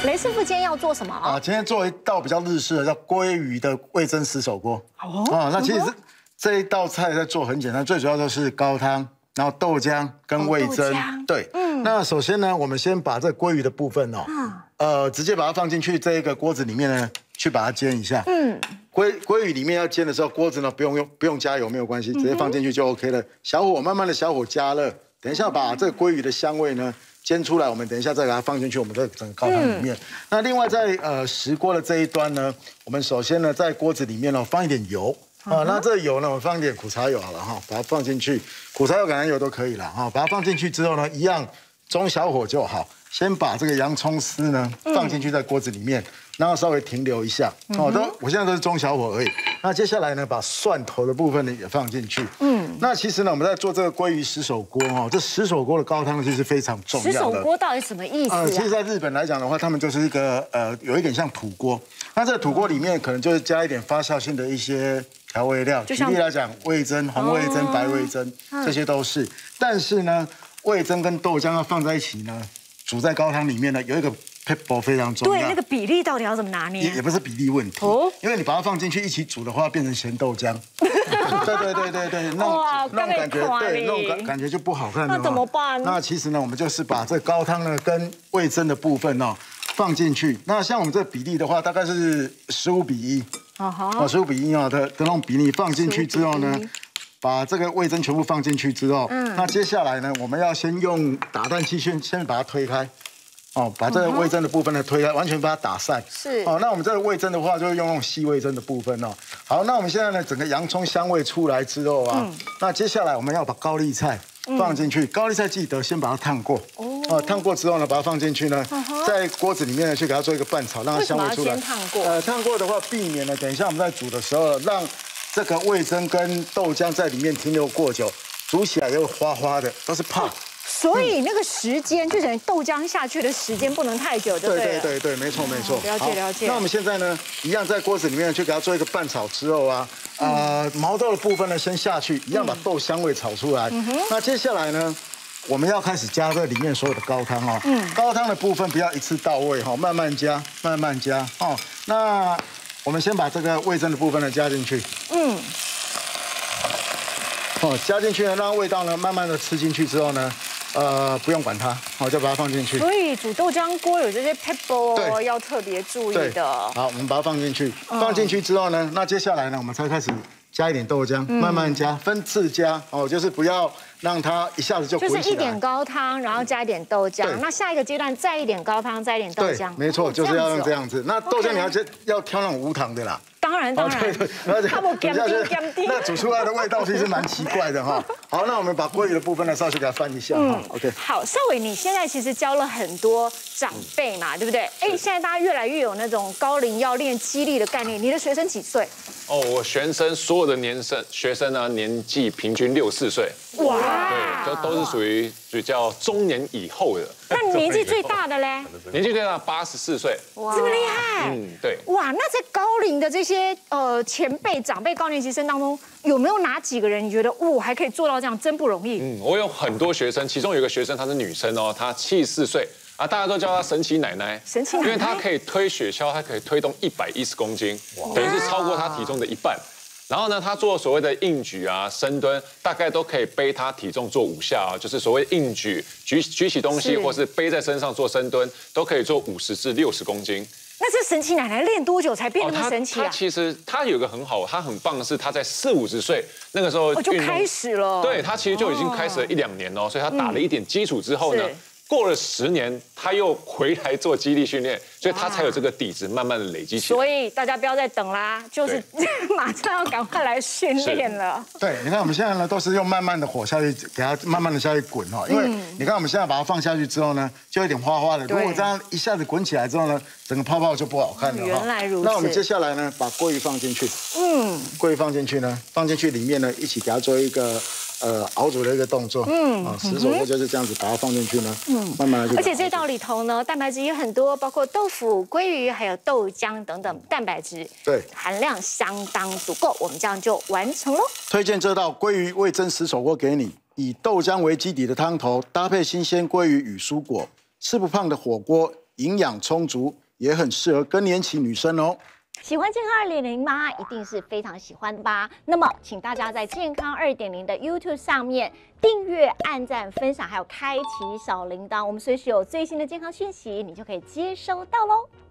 雷师傅今天要做什么啊？ 今天做一道比较日式的，叫鲑鱼的味噌石手锅。那其实这一道菜在做很简单，最主要就是高汤，然后豆浆跟味噌。对，那首先呢，我们先把这鲑鱼的部分直接把它放进去这个锅子里面呢，去把它煎一下。鲑鱼里面要煎的时候，锅子呢不用加油，没有关系，直接放进去就 OK 了。小火慢慢的小火加热，等一下把这个鲑鱼的香味呢煎出来，我们等一下再把它放进去我们的整个高汤里面。那另外在石锅的这一端呢，我们首先呢在锅子里面呢放一点油。那这油呢，我放一点苦茶油好了哈，把它放进去，苦茶油、橄榄油都可以了哈。把它放进去之后呢，一样中小火就好。先把这个洋葱丝呢放进去在锅子里面，然后稍微停留一下。我现在都是中小火而已。那接下来呢，把蒜头的部分呢也放进去。那其实呢，我们在做这个鲑鱼石手锅这石手锅的高汤其实非常重要的。 石手锅到底什么意思啊？ 其实在日本来讲的话，他们就是一个有一点像土锅。那这个土锅里面可能就是加一点发酵性的一些调味料，举例来讲，味噌、红味噌、白味噌，这些都是。但是呢，味噌跟豆浆要放在一起呢，煮在高汤里面呢，有一个 pebble 非常重要。 对，那个比例到底要怎么拿捏？ 也不是比例问题，因为你把它放进去一起煮的话，变成咸豆浆。对，那种感觉，对，那种感觉就不好看了。 那怎么办？ 那其实呢，我们就是把这高汤呢跟味噌的部分放进去。那像我们这比例的话，大概是15:1。15:1的那种比例放进去之后呢，把这个味噌全部放进去之后，那接下来呢，我们要先用打蛋器先把它推开。把这个味噌的部分呢推开，完全把它打散。 是。 那我们这个味噌的话，就用那种细味噌的部分好，那我们现在呢，整个洋葱香味出来之后那接下来我们要把高丽菜放进去。高丽菜记得先把它烫过。烫过之后呢，把它放进去呢，在锅子里面呢去给它做一个拌炒，让它香味出来。 为什么要先烫过？ 烫过的话，避免呢，等一下我们在煮的时候，让这个味噌跟豆浆在里面停留过久，煮起来又花花的，都是怕。 所以那个时间就等于豆浆下去的时间不能太久，就对了。 对，没错。 了解。 那我们现在呢，一样在锅子里面去给它做一个拌炒之后毛豆的部分呢先下去，一样把豆香味炒出来。那接下来呢，我们要开始加这里面所有的高汤高汤的部分不要一次到位慢慢加。那我们先把这个味噌的部分呢加进去。加进去呢，让味道呢慢慢的吃进去之后呢，不用管它，就把它放进去。 所以煮豆浆锅有这些 pebble 要特别注意的。 好，我们把它放进去。放进去之后呢，那接下来呢，我们才开始加一点豆浆，慢慢加，分次加就是不要让它一下子就滚起来。 就是一点高汤，然后加一点豆浆。那下一个阶段再一点高汤，再一点豆浆。 没错，就是要用这样子。那豆浆你要挑那种无糖的啦。 当然， 对，那煮出来的味道其实蛮奇怪的好，那我们把鲑鱼的部分呢，稍微给它翻一下OK。 好，少伟，你现在其实教了很多长辈嘛，对不对？现在大家越来越有那种高龄要练肌力的概念。你的学生几岁？ 我学生所有的学生呢，年纪平均64岁。 哇！ 对，都是属于比较中年以后的。 那年纪最大的嘞？ 年纪最大84岁。 哇，这么厉害！ 对。 哇，那在高龄的这些前辈、长辈、高年级生当中，有没有哪几个人你觉得还可以做到这样，真不容易？ 我有很多学生，其中有一个学生她是女生她74岁大家都叫她神奇奶奶。 神奇奶奶， 因为她可以推雪橇，她可以推动110公斤，等于是超过她体重的一半。然后呢，她做所谓的硬举深蹲，大概都可以背她体重做5下就是所谓硬举，举起东西或是背在身上做深蹲，都可以做50至60公斤。 那这神奇奶奶练多久才变那么神奇啊？ 她其实她有一个很棒的是，她在40-50岁那个时候就开始了。 对，她其实就已经开始了1-2年所以她打了一点基础之后呢。过了10年，他又回来做肌力训练，所以他才有这个底子慢慢的累积起来。 所以大家不要再等啦，就是马上要赶快来训练了。 对，你看我们现在呢都是用慢慢的火下去，给它慢慢的下去滚因为你看我们现在把它放下去之后呢，就有点花花的。如果这样一下子滚起来之后呢，整个泡泡就不好看了。 原来如此。 那我们接下来呢，把鲑鱼放进去。鲑鱼放进去呢，放进去里面呢，一起给它做一个。熬煮的一个动作，石手锅就是这样子，把它放进去呢，慢慢的。 而且这道里头呢，蛋白质也很多，包括豆腐、鲑鱼还有豆浆等等，蛋白质对含量相当足够，我们这样就完成喽。 推荐这道鲑鱼味噌石手锅给你，以豆浆为基底的汤头，搭配新鲜鲑鱼与蔬果，吃不胖的火锅营养充足，也很适合更年期女生哦。 喜欢健康2.0吗？一定是非常喜欢的吧。那么，请大家在健康2.0的 YouTube 上面订阅、按赞、分享，还有开启小铃铛，我们随时有最新的健康讯息，你就可以接收到喽。